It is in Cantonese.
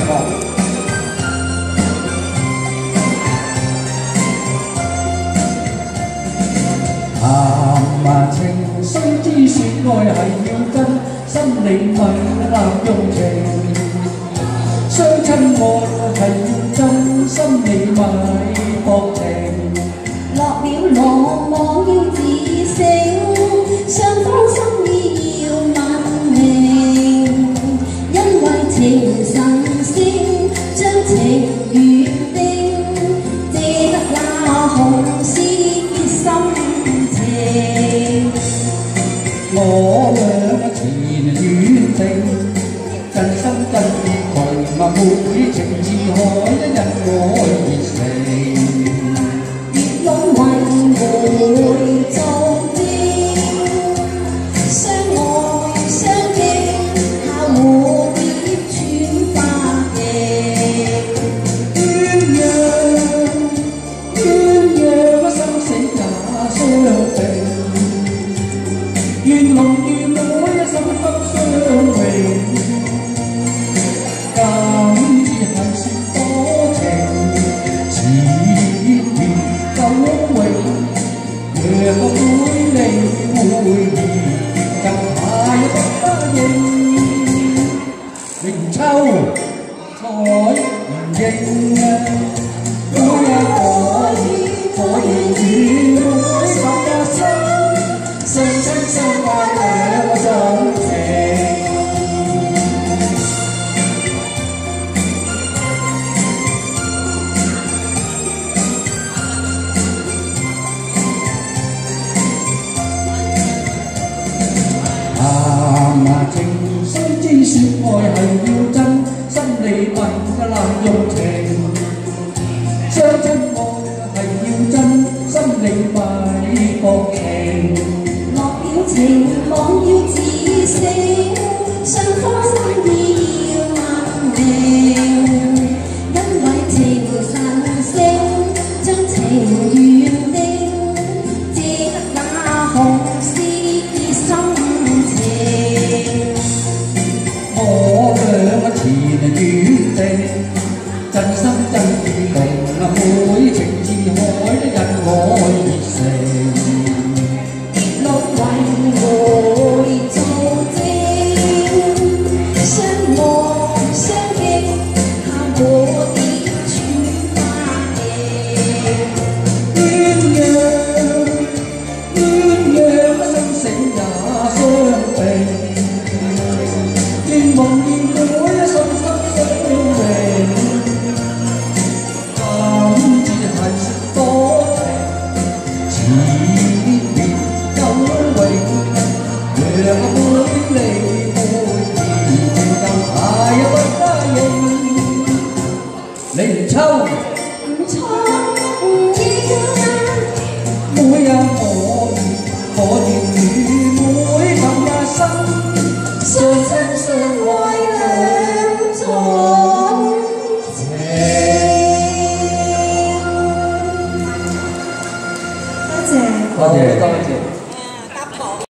談情雖知說愛係要真，心理咪濫用情。相親愛係要真，心理咪薄情。 落了羅網要自省，雙方心意要問明，因為情神聖，將情緣定，借得那紅絲結心情。 我倆前緣定，真心真意窮默會情似海，一人愛熱誠。 月浪為會做證，相愛相敬，靠蝴蝶穿花徑。鴛鴦生死也相定，願龍與妹心不相榮。今次係說多情，似緣久永。若個會離會兒，更係不答應。明秋彩唔應，每日可以與我十八生，相親相愛兩種情。情雖知說愛係要真，心理問濫用情。相親愛係要真，心理咪薄情。落了情網要自省，雙方心意要問明，因為情神聖，將情緣定，借得那紅絲結心情。 我倆前緣定，真心真意濃，每情似海，一人愛熱誠。 月老為會做證，相愛相敬，靠蝴蝶穿花徑。鴛鴦生死也相並，願夢見妹心心相榮。今次係說多情，似別久永。若會離會兒，更係不答應。你唔抽， 唔錯唔應， 每日